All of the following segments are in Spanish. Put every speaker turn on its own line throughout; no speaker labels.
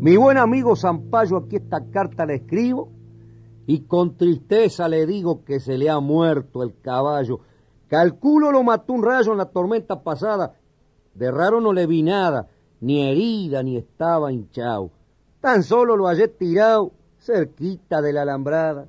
Mi buen amigo Zampayo, aquí esta carta la escribo y con tristeza le digo que se le ha muerto el caballo. Calculo lo mató un rayo en la tormenta pasada. De raro no le vi nada, ni herida ni estaba hinchado. Tan solo lo hallé tirado cerquita de la alambrada.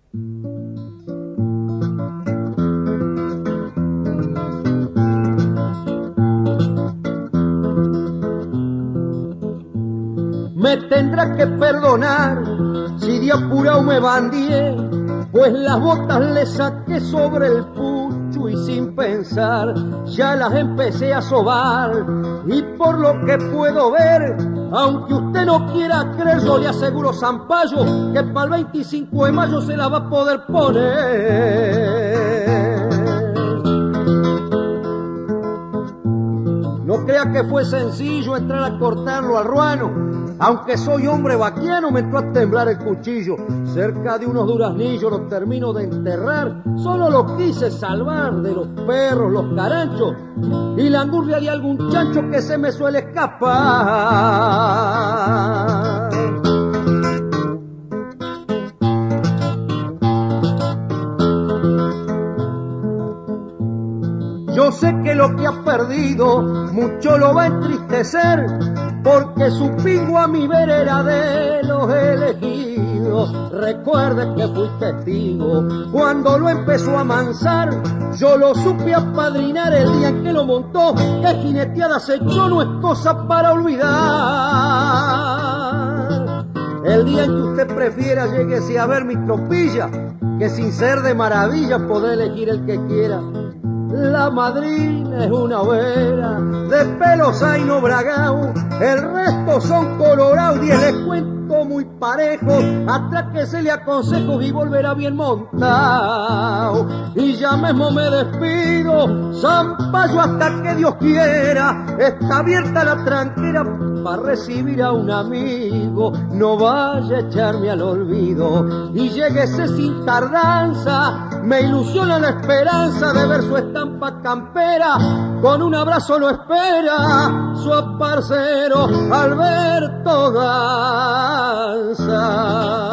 Me tendrá que perdonar si de apurado me bandié, pues las botas le saqué sobre el pucho y sin pensar ya las empecé a sobar. Y por lo que puedo ver, aunque usted no quiera creer, yo le aseguro, Zampayo, que para el 25 de mayo se la va a poder poner. No crea que fue sencillo entrar a cortarlo al ruano. Aunque soy hombre vaquiano, me entró a temblar el cuchillo. Cerca de unos duraznillos los termino de enterrar. Solo lo quise salvar de los perros, los caranchos y la angurria de algún chancho que se me suele escapar. Yo sé que lo que ha perdido mucho lo va a entristecer, porque su pingo a mi ver era de los elegidos. Recuerde que fui testigo cuando lo empezó a amansar. Yo lo supe apadrinar el día en que lo montó. Que jineteada se echó, no es cosa para olvidar. El día en que usted prefiera, lléguese a ver mi tropilla, que sin ser de maravilla podré elegir el que quiera. La madrina es una overa de pelo zaino bragao, el resto son colorados, 10 les cuento muy parejos, atráquese consejos y volverá bien montado. Y ya mismo me despido, Zampayo, hasta que Dios quiera. Está abierta la tranquera para recibir a un amigo, no vaya a echarme al olvido. Y lléguese sin tardanza, me ilusiona la esperanza de ver su estampa campera. Con un abrazo lo espera su aparcero Alberto Ganza.